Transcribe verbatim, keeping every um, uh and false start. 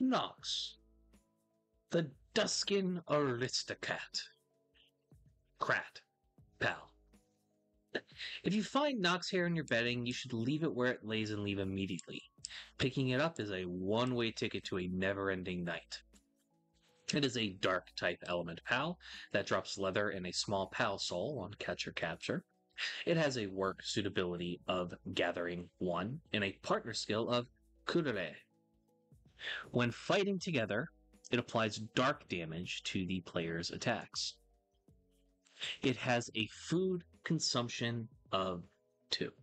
Nox, the Duskin Aristocat. Krat, pal. If you find Nox hair in your bedding, you should leave it where it lays and leave immediately. Picking it up is a one-way ticket to a never-ending night. It is a dark type element pal that drops leather and a small pal soul on catch or capture. It has a work suitability of gathering one and a partner skill of kurere. When fighting together, it applies dark damage to the player's attacks. It has a food consumption of two.